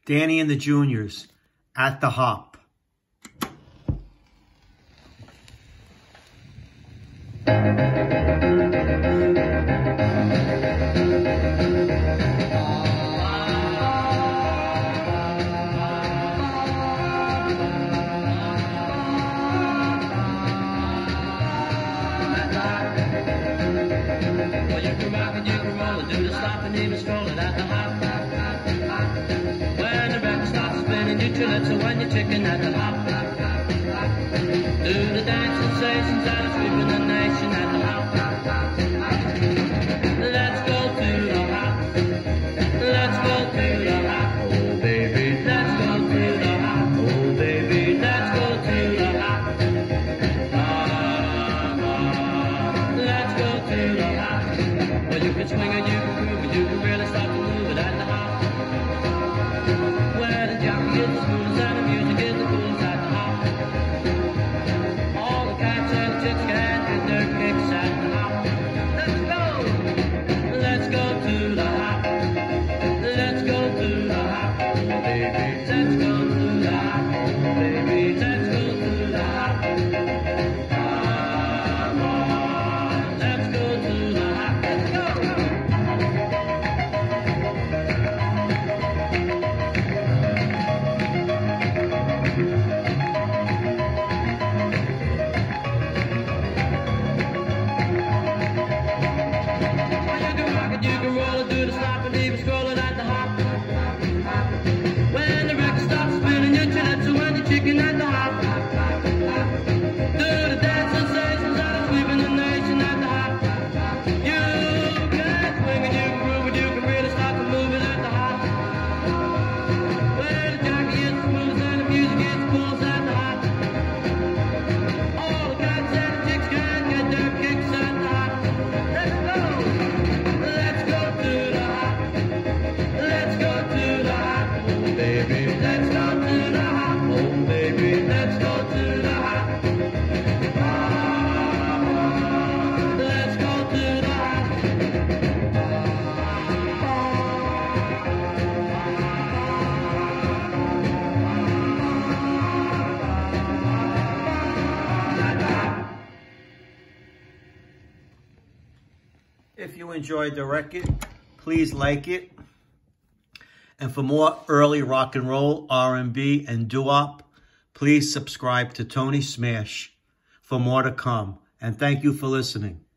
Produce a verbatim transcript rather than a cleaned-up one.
Danny and the Juniors, At the Hop. Well, you can rock and you can roll and do the slop and even strolling at the hop. When the record starts spinning, you chill it, so when you're chicken at the hop. Do the dance sensations that are sweeping the nation at the hop. Let's go to the hop. Let's go to the hop. Oh, baby, let's go to the hop. Oh, baby, let's go to the hop. Ah, ah, let's go to the hop. Well, you can swing or you can groove, but you can really start to move it at the hop. Where the jockey is the smoothest and the music is the coolest at the hop. All the cats and the chicks can get their kicks at the hop. Let's go! Let's go to the hop. Let's go to the hop, oh, baby. Let's go to the hop, oh, baby. Let's go to the hop. Come on, let's go to the hop. Let's go! You can roll and do the slop and even scrolling at the hop. When the record starts spinning, you chill it, so when you're chicken at the hop. Do the dance sensations that are sweeping the nation at the hop. You can swing and you can groove and you can really start to move it at the hop. When the jockey is the smoothest and the music is the coolest at the hop. All the cats and the chicks can get their kicks at the hop. Let's go! Let's go to the hop. Let's go to the hop, oh baby. Let's go to the hop, oh baby. Let's go to the hop. Ah, let's go to the hop. If you enjoyed the record, please like it. And for more early rock and roll, R and B, and doo-wop, please subscribe to Tony Smash for more to come. And thank you for listening.